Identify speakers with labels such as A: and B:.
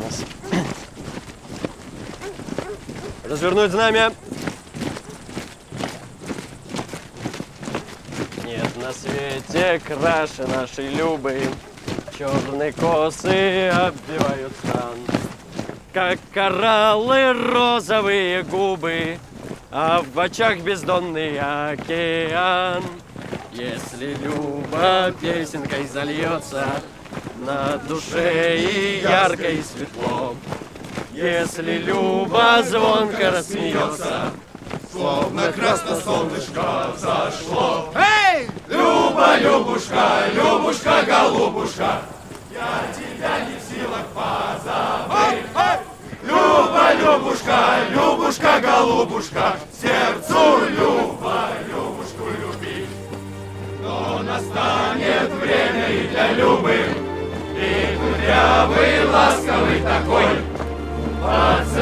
A: нас. Развернуть знамя. Нет на свете краше нашей Любы, черные косы обвивают стан, как кораллы розовые губы, а в очах бездонный океан. Если Люба песенкой зальется, на душе и ярко, и светло. Если Люба звонко рассмеется,
B: словно красное солнышко взошло.
C: Эй!
B: Люба, Любушка, Любушка, голубушка, я тебя не в силах позабыть. Люба, Любушка, Любушка, голубушка, сердцу Люба, Любушку любить. Но настанет время и для Любы, и кудрявый, ласковый такой,